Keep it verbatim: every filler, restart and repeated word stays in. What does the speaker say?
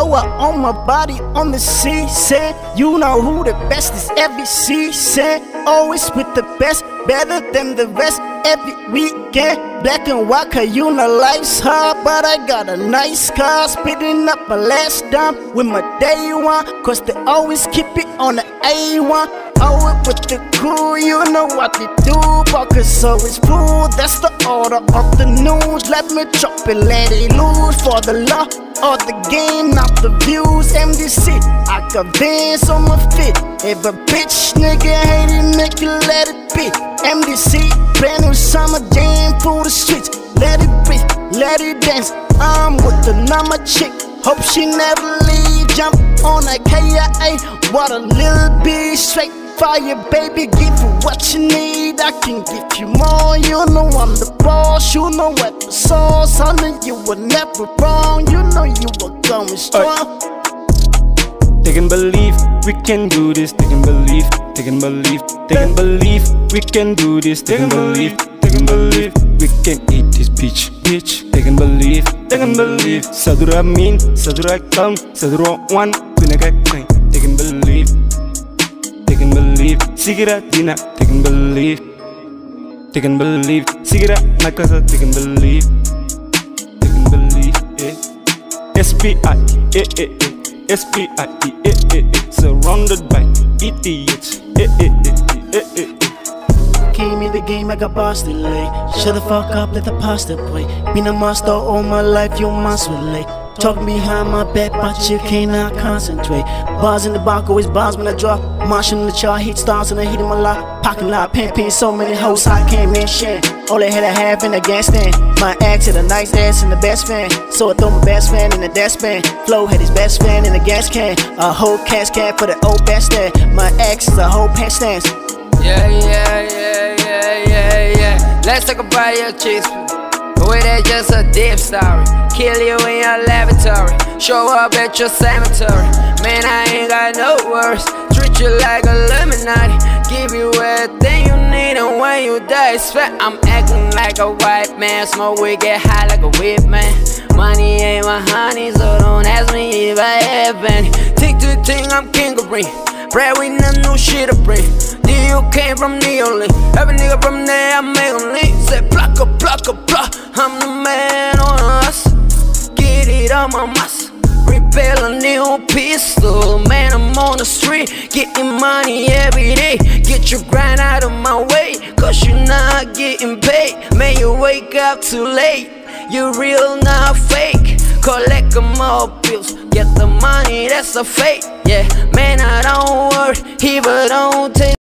Throw her on my body on the season. You know who the best is every season. Always with the best, better than the rest every weekend. Black and white, cause you know life's hard, but I got a nice car. Spitting up my last dime with my day one, cause they always keep it on the A one. Oh, it with the crew, you know what they do. Pockets always full, that's the order of the news. Let me chop it, let it loose. For the law or the game, not the views. M D C, I got Vans on my feet. If a bitch nigga hate it, make it let it be. M D C, brand new summer jam for the streets. Let it breathe, let it dance. I'm with the number chick, hope she never leave. Jump on that K I A, what a little bit straight. Fire, baby, give you what you need. I can give you more. You know I'm the boss. You know what the sauce. Honey, you were never wrong. You know you were going strong. They can believe we can do this. They can believe. They can believe. They can believe we can do this. They can believe. They can believe we can eat this bitch. Bitch. They can believe. They can believe. Sadura mean. Sadura come. Sadura one. Kunaga clean. They can believe. They can believe, Sigira Dina, they can believe. They can believe, Sigira Nakasa, they can believe. They can believe, eh. S P I, eh, eh, eh. S P I, eh, eh, eh. Surrounded by idiots, eh, eh, eh, eh, eh, eh. Came in the game, I got busted late. Shut the fuck up, let the pasta play. Been a monster all my life, you must relate. Talking behind my back, but you cannot concentrate. Bars in the box, always bars when I drop. Marshing in the chart, hit stars and I hit in my lot. Parking lot, pin pin, so many hoes I can't mention. All they had I have in the gas stand. My ex had a nice ass and the best fan, so I throw my best fan in the dustbin. Flo had his best friend in the gas can. A whole cash can for the old bastard. My ex is a whole pants stance. Yeah, yeah, yeah, yeah, yeah, yeah. Let's talk about your chicks. Boy, that's just a deep story. Kill you in your lavatory. Show up at your cemetery. Man, I ain't got no words. Treat you like a Illuminati. Give you everything you need, and when you die, it's fat. I'm acting like a white man. Smoke weed, get high like a whip man. Money ain't my honey, so don't ask me if I have any. Tick to ting, I'm king of ring. Bread with no new shit to bring. You came from New Orleans. Every nigga from there, I make them lean. Say pluck a pluck a pluck. I'm the man on us. Get it on my muscle. Repel a new pistol. Man, I'm on the street, getting money every day. Get your grind out of my way, cause you're not getting paid. Man, you wake up too late. You real, not fake. Collect them all bills, get the money, that's a fake. Yeah, man, I don't worry, he but don't take